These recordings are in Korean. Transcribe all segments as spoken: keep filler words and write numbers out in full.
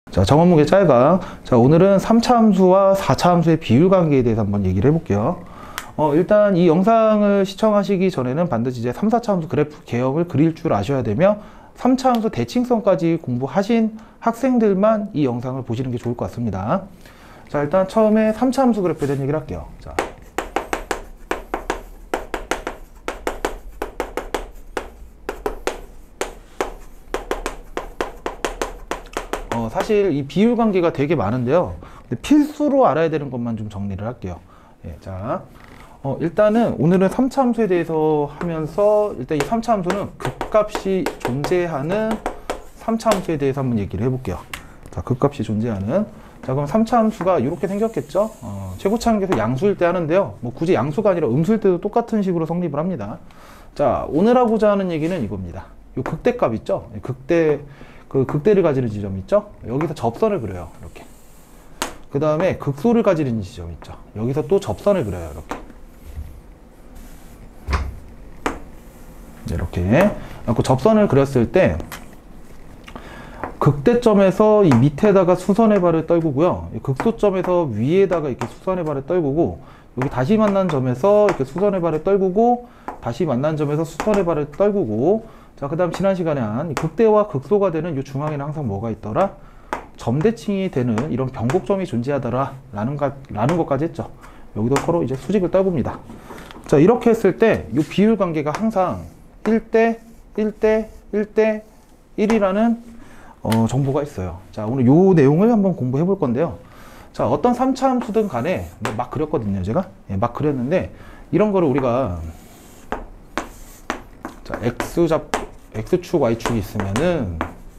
자, 정원무게 짤각. 자, 오늘은 삼 차 함수와 사 차 함수의 비율 관계에 대해서 한번 얘기를 해볼게요. 어, 일단 이 영상을 시청하시기 전에는 반드시 이제 삼, 사 차 함수 그래프 개혁을 그릴 줄 아셔야 되며 삼 차 함수 대칭성까지 공부하신 학생들만 이 영상을 보시는 게 좋을 것 같습니다. 자, 일단 처음에 삼 차 함수 그래프에 대한 얘기를 할게요. 자. 어, 사실 이 비율 관계가 되게 많은데요. 근데 필수로 알아야 되는 것만 좀 정리를 할게요. 예, 자, 어, 일단은 오늘은 삼 차 함수에 대해서 하면서 일단 이 삼 차 함수는 극값이 존재하는 삼 차 함수에 대해서 한번 얘기를 해볼게요. 자, 극값이 존재하는. 자, 그럼 삼 차 함수가 이렇게 생겼겠죠? 어, 최고차항계에서 양수일 때 하는데요. 뭐 굳이 양수가 아니라 음수일 때도 똑같은 식으로 성립을 합니다. 자, 오늘 하고자 하는 얘기는 이겁니다. 요 극대값 있죠? 극대, 그 극대를 가지는 지점 있죠? 여기서 접선을 그려요. 이렇게. 그 다음에 극소를 가지는 지점 있죠? 여기서 또 접선을 그려요. 이렇게. 이렇게. 그 접선을 그렸을 때 극대점에서 이 밑에다가 수선의 발을 떨구고요. 극소점에서 위에다가 이렇게 수선의 발을 떨구고, 여기 다시 만난 점에서 이렇게 수선의 발을 떨구고, 다시 만난 점에서 수선의 발을 떨구고, 자, 그 다음 지난 시간에 한 극대와 극소가 되는 이 중앙에는 항상 뭐가 있더라? 점대칭이 되는 이런 변곡점이 존재하더라 라는, 가, 라는 것까지 했죠. 여기도 서로 이제 수직을 떨굽니다. 자, 이렇게 했을 때 이 비율 관계가 항상 일 대 일 대 일 대 일이라는 어, 정보가 있어요. 자, 오늘 요 내용을 한번 공부해 볼 건데요. 자, 어떤 삼 차 함수든 간에 막 그렸거든요, 제가. 예, 막 그렸는데 이런 거를 우리가 자, x 잡 x축 y축이 있으면은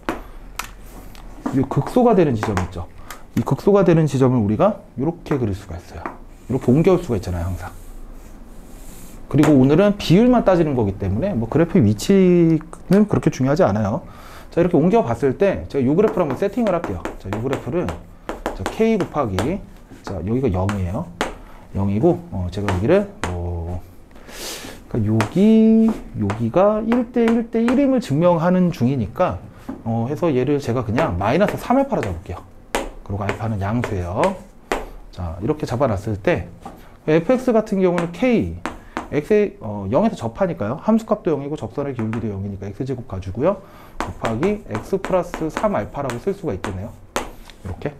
이 극소가 되는 지점 있죠. 이 극소가 되는 지점을 우리가 이렇게 그릴 수가 있어요. 이렇게 옮겨올 수가 있잖아요, 항상. 그리고 오늘은 비율만 따지는 거기 때문에 뭐 그래프의 위치는 그렇게 중요하지 않아요. 자, 이렇게 옮겨 봤을 때 제가 이 그래프를 한번 세팅을 할게요. 자, 이 그래프를 자, k 곱하기 자, 여기가 영이에요. 영이고 어, 제가 여기를 뭐 그러니까 여기 여기가 일 대 일 대 일임을 증명하는 중이니까 어, 해서 얘를 제가 그냥 마이너스 삼 알파로 잡을게요. 그리고 알파는 양수예요. 자, 이렇게 잡아놨을 때 에프엑스 같은 경우는 k x 어, 영에서 접하니까요. 함수값도 영이고 접선의 기울기도 영이니까 x제곱 가지고요. 곱하기 x 플러스 삼 알파라고 쓸 수가 있겠네요. 이렇게.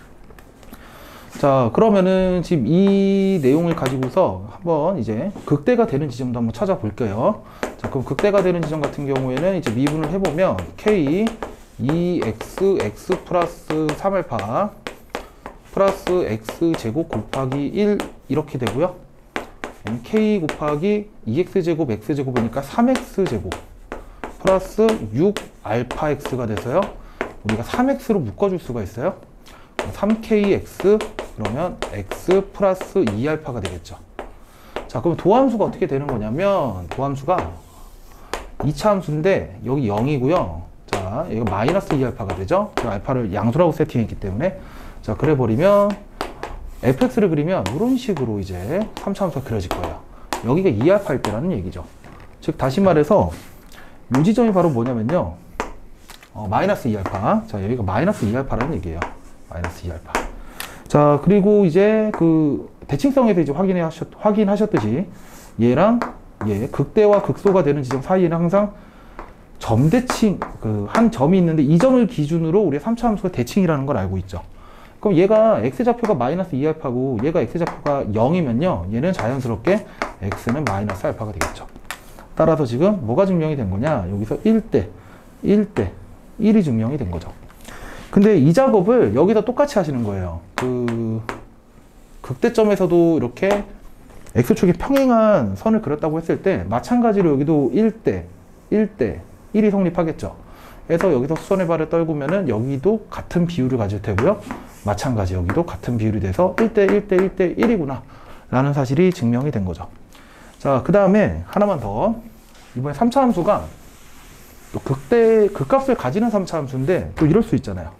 자, 그러면은 지금 이 내용을 가지고서 한번 이제 극대가 되는 지점도 한번 찾아볼게요. 자, 그럼 극대가 되는 지점 같은 경우에는 이제 미분을 해보면 k 이 엑스 x 플러스 삼 알파 플러스 x제곱 곱하기 일 이렇게 되고요. k 곱하기 이 엑스 제곱 x제곱이니까 삼 엑스 제곱 플러스 육 알파 x가 돼서요. 우리가 삼 엑스로 묶어줄 수가 있어요. 삼 케이 엑스 그러면 x 플러스 이 알파가 되겠죠. 자, 그럼 도함수가 어떻게 되는 거냐면 도함수가 이 차 함수인데 여기 영이고요. 자, 이거 마이너스 이 알파가 되죠. 알파를 양수라고 세팅했기 때문에. 자, 그래 버리면 에프엑스를 그리면 이런 식으로 이제 삼 차 함수가 그려질 거예요. 여기가 이 알파일 때라는 얘기죠. 즉 다시 말해서 이 지점이 바로 뭐냐면요. 어, 마이너스 이 알파. 자, 여기가 마이너스 이 알파라는 얘기예요. 마이너스 이 알파. 자, 그리고 이제 그 대칭성에서 이제 확인해 하셨, 확인하셨듯이 얘랑 얘 극대와 극소가 되는 지점 사이에는 항상 점대칭 그 한 점이 있는데 이 점을 기준으로 우리 삼 차 함수가 대칭이라는 걸 알고 있죠. 그럼 얘가 x좌표가 마이너스 이 알파고 얘가 x좌표가 영이면요. 얘는 자연스럽게 x는 마이너스 알파가 되겠죠. 따라서 지금 뭐가 증명이 된 거냐? 여기서 일 대 일 대 일이 증명이 된 거죠. 근데 이 작업을 여기서 똑같이 하시는 거예요. 그 극대점에서도 이렇게 x축에 평행한 선을 그렸다고 했을 때 마찬가지로 여기도 일 대 일 대 일이 성립하겠죠. 그래서 여기서 수선의 발을 떨구면은 여기도 같은 비율을 가질 테고요. 마찬가지 여기도 같은 비율이 돼서 일 대 일 대 일 대 일이구나 라는 사실이 증명이 된 거죠. 자, 그 다음에 하나만 더. 이번에 삼 차 함수가 또 극대, 극값을 가지는 삼 차 함수인데 또 이럴 수 있잖아요.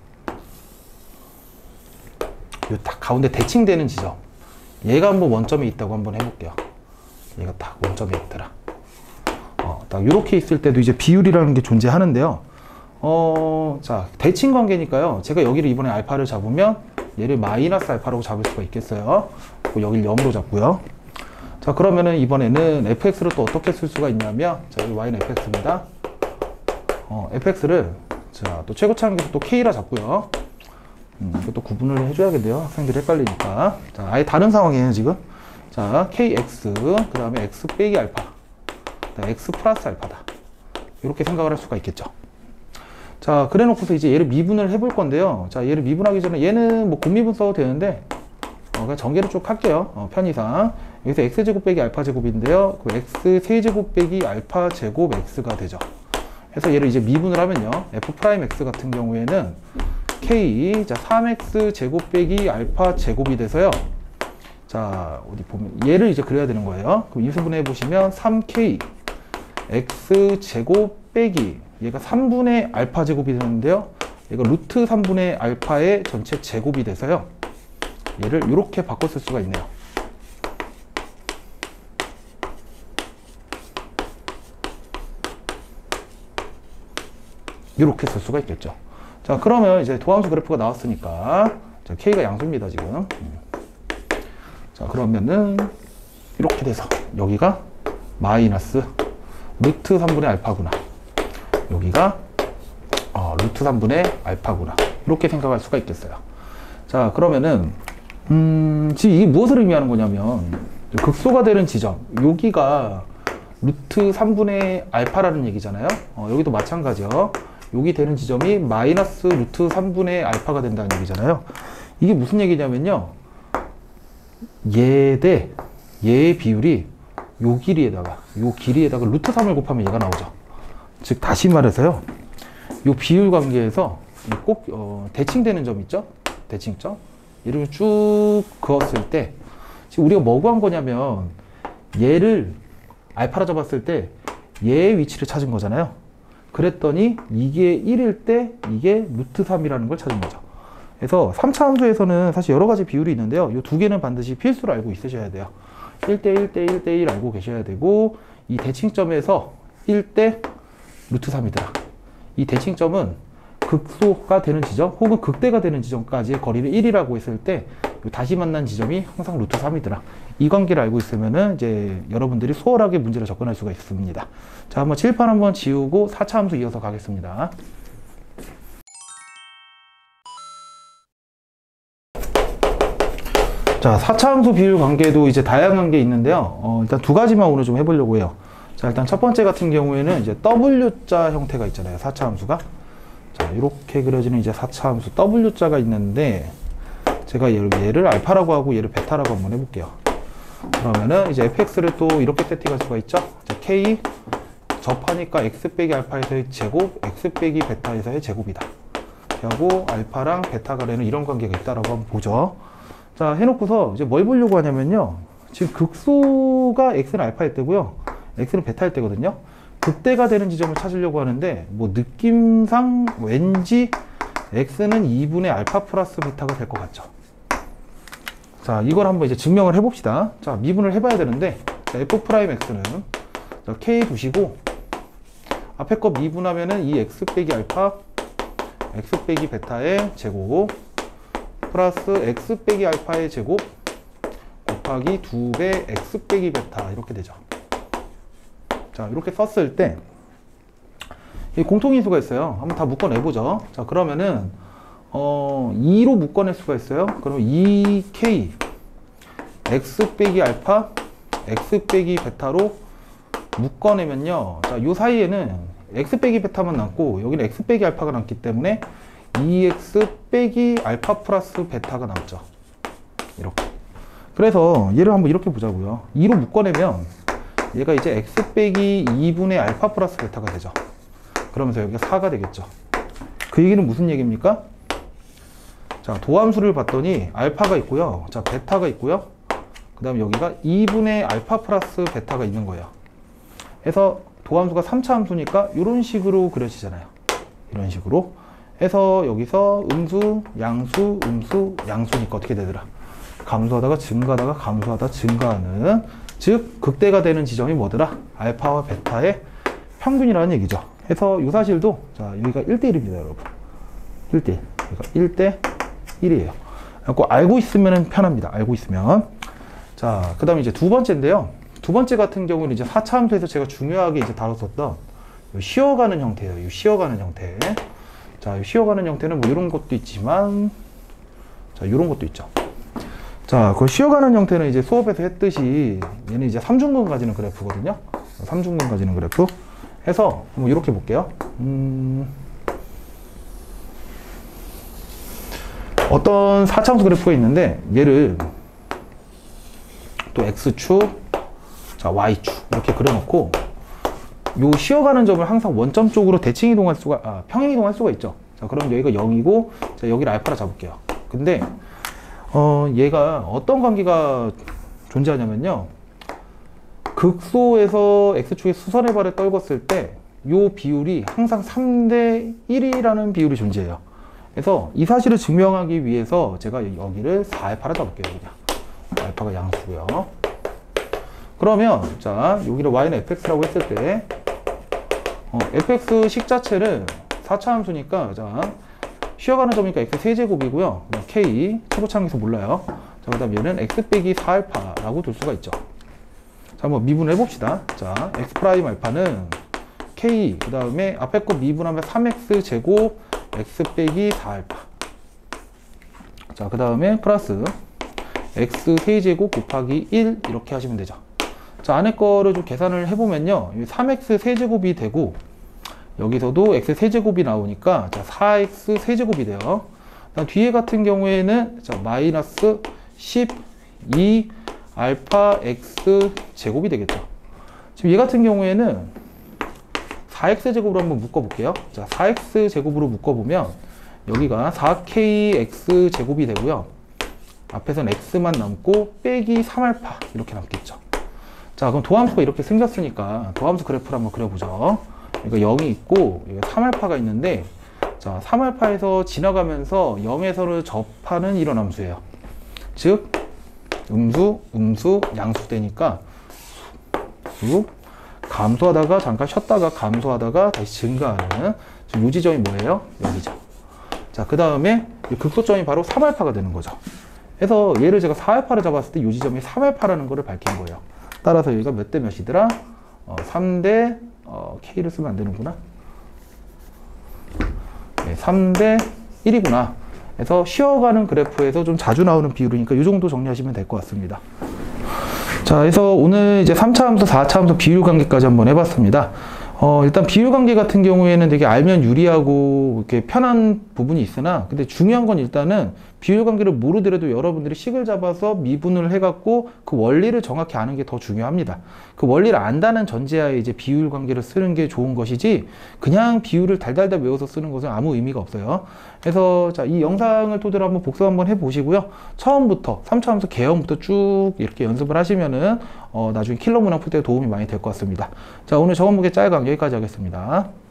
요 딱 가운데 대칭되는 지점. 얘가 한번 원점이 있다고 한번 해볼게요. 얘가 딱 원점이 있더라. 어, 딱 이렇게 있을 때도 이제 비율이라는 게 존재하는데요. 어, 자, 대칭 관계니까요. 제가 여기를 이번에 알파를 잡으면 얘를 마이너스 알파라고 잡을 수가 있겠어요. 여기를 영으로 잡고요. 자, 그러면은 이번에는 fx를 또 어떻게 쓸 수가 있냐면, 자, 여기 y는 fx입니다. 어, fx를, 자, 또 최고차항계수 또 k라 잡고요. 음, 이것도 구분을 해줘야겠네요. 학생들이 헷갈리니까. 자, 아예 다른 상황이에요, 지금. 자, kx, 그 다음에 x 빼기 알파. x 플러스 알파다. 이렇게 생각을 할 수가 있겠죠. 자, 그래 놓고서 이제 얘를 미분을 해볼 건데요. 자, 얘를 미분하기 전에 얘는 뭐 곱미분 써도 되는데, 어, 그냥 전개를 쭉 할게요. 어, 편의상. 여기서 x제곱 빼기 알파제곱인데요. 그 x세제곱 빼기 알파제곱 x가 되죠. 그래서 얘를 이제 미분을 하면요. f'x 같은 경우에는 k, 자, 삼 엑스 제곱 빼기 알파 제곱이 돼서요. 자, 어디 보면 얘를 이제 그려야 되는 거예요. 그럼 인수분해 보시면 삼 케이 x 제곱 빼기 얘가 삼분의 알파 제곱이 되는데요. 얘가 루트 삼분의 알파의 전체 제곱이 돼서요. 얘를 이렇게 바꿔 쓸 수가 있네요. 이렇게 쓸 수가 있겠죠. 자, 그러면 이제 도함수 그래프가 나왔으니까, 자, k가 양수입니다, 지금. 자, 그러면은 이렇게 돼서 여기가 마이너스 루트 삼분의 알파구나. 여기가 어, 루트 삼분의 알파구나. 이렇게 생각할 수가 있겠어요. 자, 그러면은 음, 지금 이게 무엇을 의미하는 거냐면, 극소가 되는 지점, 여기가 루트 삼분의 알파라는 얘기잖아요. 어, 여기도 마찬가지요. 여기 되는 지점이 마이너스 루트 삼분의 알파가 된다는 얘기잖아요. 이게 무슨 얘기냐면요. 얘 대 얘의 비율이 요 길이에다가 요 길이에다가 루트 삼을 곱하면 얘가 나오죠. 즉 다시 말해서요. 요 비율 관계에서 꼭 어, 대칭되는 점 있죠? 대칭점. 얘를 쭉 그었을 때 지금 우리가 뭐 구한 거냐면 얘를 알파로 잡았을 때 얘의 위치를 찾은 거잖아요. 그랬더니 이게 일일 때 이게 루트 삼이라는 걸 찾은 거죠. 그래서 삼 차 함수에서는 사실 여러 가지 비율이 있는데요. 이 두 개는 반드시 필수로 알고 있으셔야 돼요. 일 대 일 대 일 대 일 알고 계셔야 되고, 이 대칭점에서 일 대 루트 삼이더라. 이 대칭점은 극소가 되는 지점 혹은 극대가 되는 지점까지의 거리를 일이라고 했을 때 다시 만난 지점이 항상 루트 삼이더라. 이 관계를 알고 있으면은 이제 여러분들이 수월하게 문제를 접근할 수가 있습니다. 자, 한번 칠판 한번 지우고 사 차 함수 이어서 가겠습니다. 자, 사 차 함수 비율 관계도 이제 다양한 게 있는데요. 어, 일단 두 가지만 오늘 좀 해보려고 해요. 자, 일단 첫 번째 같은 경우에는 이제 W자 형태가 있잖아요. 사 차 함수가. 자, 이렇게 그려지는 이제 사 차 함수 W자가 있는데, 제가 얘를, 얘를 알파라고 하고 얘를 베타라고 한번 해볼게요. 그러면은 이제 fx를 또 이렇게 세팅할 수가 있죠. 자, k 접하니까 x 빼기 알파에서의 제곱, x 빼기 베타에서의 제곱이다. 하고 알파랑 베타 간에는 이런 관계가 있다라고 한번 보죠. 자, 해놓고서 이제 뭘 보려고 하냐면요. 지금 극소가 x는 알파일 때고요. x는 베타일 때거든요. 극대가 되는 지점을 찾으려고 하는데, 뭐 느낌상 왠지 x는 이분의 알파 플러스 베타가 될 것 같죠. 자, 이걸 한번 이제 증명을 해봅시다. 자, 미분을 해봐야 되는데, 자, f'x는 자, k 두시고, 앞에 거 미분하면은 이 x 빼기 알파, x 빼기 베타의 제곱, 플러스 x 빼기 알파의 제곱, 곱하기 두 배 x 빼기 베타, 이렇게 되죠. 자, 이렇게 썼을 때, 이 공통인수가 있어요. 한번 다 묶어내보죠. 자, 그러면은, 어, 이로 묶어낼 수가 있어요. 그럼 이 케이, x 빼기 알파, x 빼기 베타로 묶어내면요. 자, 요 사이에는 x 빼기 베타만 남고, 여기는 x 빼기 알파가 남기 때문에 이 엑스 빼기 알파 플러스 베타가 남죠. 이렇게. 그래서 얘를 한번 이렇게 보자고요. 이로 묶어내면 얘가 이제 x 빼기 이분의 알파 플러스 베타가 되죠. 그러면서 여기가 사가 되겠죠. 그 얘기는 무슨 얘기입니까? 자, 도함수를 봤더니 알파가 있고요. 자, 베타가 있고요. 그 다음에 여기가 이분의 알파 플러스 베타가 있는 거예요. 그래서 도함수가 삼 차 함수니까 이런 식으로 그려지잖아요. 이런 식으로. 해서 여기서 음수, 양수, 음수, 양수니까 어떻게 되더라? 감소하다가 증가하다가 감소하다 증가하는, 즉 극대가 되는 지점이 뭐더라? 알파와 베타의 평균이라는 얘기죠. 해서 이 사실도, 자, 여기가 일 대 일입니다, 여러분. 일 대 일. 그러니까 일 대 일이에요. 그래서 알고 있으면 편합니다. 알고 있으면. 자, 그 다음에 이제 두 번째인데요. 두 번째 같은 경우는 이제 사 차 함수에서 제가 중요하게 이제 다뤘었던 요 쉬어가는 형태예요. 이 쉬어가는 형태. 자, 이 쉬어가는 형태는 뭐 이런 것도 있지만, 자, 이런 것도 있죠. 자, 그 쉬어가는 형태는 이제 수업에서 했듯이 얘는 이제 삼중근 가지는 그래프거든요. 삼중근 가지는 그래프. 해서 뭐 이렇게 볼게요. 음, 어떤 사 차 함수 그래프가 있는데 얘를 또 X축, 자, Y축 이렇게 그려놓고 요 쉬어가는 점을 항상 원점 쪽으로 대칭 이동할 수가, 아, 평행 이동할 수가 있죠. 자, 그럼 여기가 영이고, 자, 여기를 알파라 잡을게요. 근데, 어, 얘가 어떤 관계가 존재하냐면요. 극소에서 X축의 수선의 발에 떨궜을 때, 요 비율이 항상 삼 대 일이라는 비율이 존재해요. 그래서 이 사실을 증명하기 위해서 제가 여기를 사 알파라 잡을게요. 그냥. 알파가 양수고요. 그러면, 자, 여기를 y는 fx라고 했을 때, 어, fx 식 자체를 사 차 함수니까, 자, 쉬어가는 점이니까 x 세제곱이고요. k, 초보창에서 몰라요. 자, 그 다음 얘는 x 빼기 사 알파라고 둘 수가 있죠. 자, 한번 미분을 해봅시다. 자, x 프라임 알파는 k, 그 다음에 앞에 거 미분하면 삼 엑스 제곱 x 빼기 사 알파. 자, 그 다음에 플러스 x 세제곱 곱하기 일 이렇게 하시면 되죠. 자, 안에 거를 좀 계산을 해보면요. 삼 엑스 세제곱이 되고, 여기서도 x 세제곱이 나오니까, 자, 사 엑스 세제곱이 돼요. 뒤에 같은 경우에는, 자, 마이너스 십이 알파 x 제곱이 되겠죠. 지금 얘 같은 경우에는 사 엑스 제곱으로 한번 묶어볼게요. 자, 사 엑스 제곱으로 묶어보면, 여기가 사 케이 엑스 제곱이 되고요. 앞에서는 x만 남고, 빼기 삼 알파, 이렇게 남겠죠. 자, 그럼 도함수가 이렇게 생겼으니까 도함수 그래프를 한번 그려보죠. 그러니까 영이 있고 삼 알파가 있는데, 자, 삼 알파에서 지나가면서 영에서를 접하는 이런 함수예요. 즉 음수, 음수, 양수 되니까 수, 감소하다가 잠깐 쉬었다가 감소하다가 다시 증가하는 이 지점이 뭐예요? 여기죠. 자, 그 다음에 극소점이 바로 삼 알파가 되는 거죠. 그래서 얘를 제가 사 알파를 잡았을 때 이 지점이 삼 알파라는 거를 밝힌 거예요. 따라서 여기가 몇 대 몇이더라? 어, 삼 대, 어, K를 쓰면 안 되는구나. 네, 삼 대 일이구나. 그래서 쉬어가는 그래프에서 좀 자주 나오는 비율이니까 이 정도 정리하시면 될 것 같습니다. 자, 그래서 오늘 이제 삼 차 함수, 사 차 함수 비율 관계까지 한번 해봤습니다. 어, 일단 비율 관계 같은 경우에는 되게 알면 유리하고 이렇게 편한 부분이 있으나, 근데 중요한 건 일단은 비율 관계를 모르더라도 여러분들이 식을 잡아서 미분을 해갖고 그 원리를 정확히 아는 게 더 중요합니다. 그 원리를 안다는 전제하에 이제 비율 관계를 쓰는 게 좋은 것이지, 그냥 비율을 달달달 외워서 쓰는 것은 아무 의미가 없어요. 그래서 자, 이 영상을 토대로 한번 복습 한번 해보시고요. 처음부터 삼 차 함수 개형부터 쭉 이렇게 연습을 하시면은 어, 나중에 킬러 문항 풀 때 도움이 많이 될 것 같습니다. 자, 오늘 저번 목의 짤강 여기까지 하겠습니다.